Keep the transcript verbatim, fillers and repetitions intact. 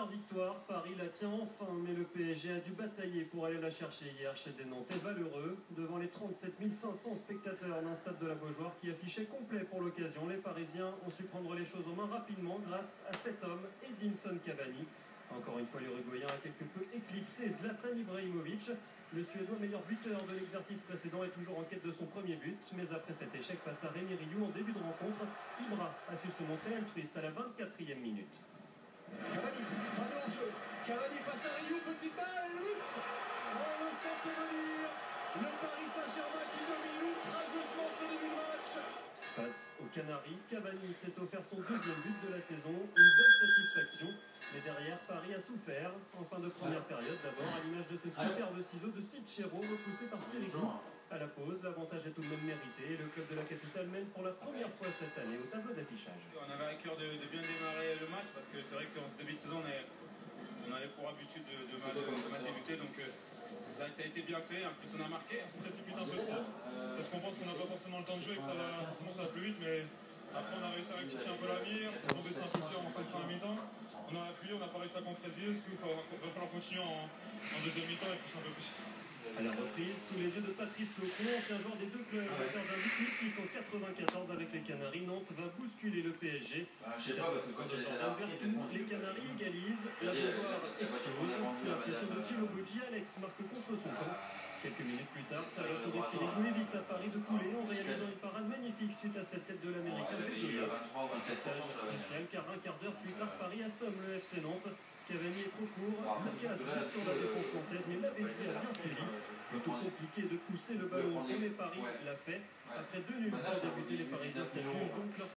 première victoire, Paris la tient enfin, mais le P S G a dû batailler pour aller la chercher hier chez des Nantais valeureux. Devant les trente-sept mille cinq cents spectateurs d'un stade de la Beaujoire qui affichait complet pour l'occasion, les Parisiens ont su prendre les choses en main rapidement grâce à cet homme, Edinson Cavani. Encore une fois, l'Uruguayen a quelque peu éclipsé Zlatan Ibrahimovic. Le Suédois meilleur buteur de l'exercice précédent est toujours en quête de son premier but, mais après cet échec face à Rémi Rioux en début de rencontre, Ibra a su se montrer altruiste à la vingt-quatrième minute. Cavani, pas de hors-jeu. Cavani face à Rioux, petite balle et le but. On le sentait venir. Le Paris Saint-Germain qui domine outrageusement ce début de match. Face aux Canaries, Cavani s'est offert son deuxième but de la saison, une belle satisfaction. Mais derrière, Paris a souffert en fin de première période. D'abord, à l'image de ce superbe ciseau de Sitchero repoussé par Thierry. À la pause, l'avantage est tout de même mérité et le club de la capitale mène pour la première fois cette année au tableau d'affichage. On avait à cœur de, de bien démarrer le match parce que c'est vrai qu'en ce début de saison, on, est, on avait pour habitude de, de, mal, de mal débuter. Donc euh, là, ça a été bien fait. En plus, on a marqué. On se précipite un peu trop parce qu'on pense qu'on n'a pas forcément le temps de jouer et que ça va, forcément, ça va plus vite. Mais après, on a réussi à rectifier un peu la mire. On a baissé un peu le cœur en fin de première mi-temps. On a appuyé, on n'a pas réussi à concrétiser. Il va falloir continuer en, en deuxième mi-temps et pousser un peu plus. À la reprise, sous les yeux de Patrice Lecomte, ancien joueur des deux clubs, auteur d'un but mythique en quatre-vingt-quatorze avec les Canaries, Nantes va bousculer le P S G. Ah, je sais pas, parce que quand j'étais là, les Canaries égalisent, la Beaujoire explose, sous la pression de Gino Boggi, Alex marque contre son camp. Quelques minutes plus tard, Salvatore Sirigu évite à Paris de couler en réalisant une parade magnifique suite à cette tête de l'Américain Pedroia. Partage crucial car un quart d'heure plus tard, Paris assomme le F C Nantes. Cavani est trop court, marqué à la sur la défense nantaise, mais Lavezzi a bien suivi. Plutôt compliqué de pousser le ballon au fond, mais Paris l'a fait. Après deux nuls pour débuter, les Parisiens s'adjugent donc leur